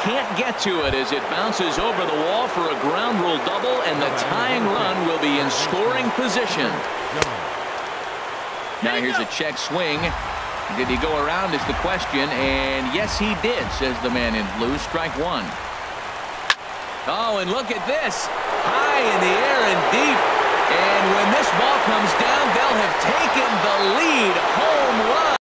can't get to it as it bounces over the wall for a ground rule double, and the tying run will be in scoring position. Now here's a check swing. Did he go around is the question, and yes he did, says the man in blue. Strike one. Oh, and look at this. High in the air and deep. And when this ball comes down, they'll have taken the lead. Home run.